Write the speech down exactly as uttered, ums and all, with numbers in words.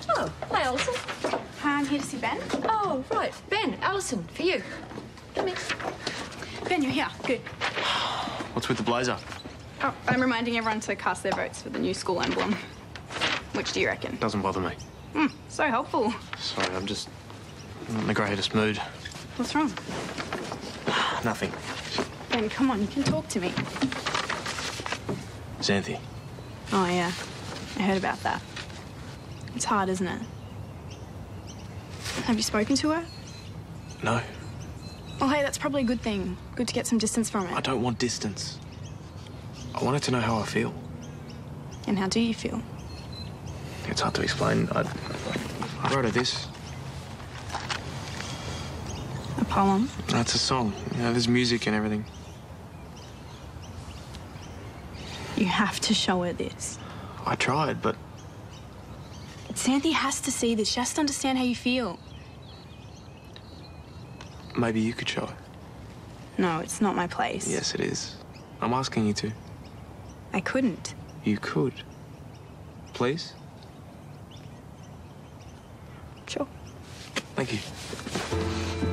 Oh, hi, Alison. Hi, I'm here to see Ben. Oh, right. Ben, Alison, for you. Come in. Ben, you're here. Good. What's with the blazer? Oh, I'm reminding everyone to cast their votes for the new school emblem. Which do you reckon? Doesn't bother me. Hmm, so helpful. Sorry, I'm just not in the greatest mood. What's wrong? Nothing. Ben, come on, you can talk to me. Xanthi. Oh, yeah. I heard about that. It's hard, isn't it? Have you spoken to her? No. Well, hey, that's probably a good thing. Good to get some distance from it. I don't want distance. I wanted to know how I feel. And how do you feel? It's hard to explain. I, I wrote her this. A poem? No, it's a song. You know, there's music and everything. You have to show her this. I tried, but... Xanthi has to see this. She has to understand how you feel. Maybe you could show her. No, it's not my place. Yes, it is. I'm asking you to. I couldn't. You could. Please? Sure. Thank you.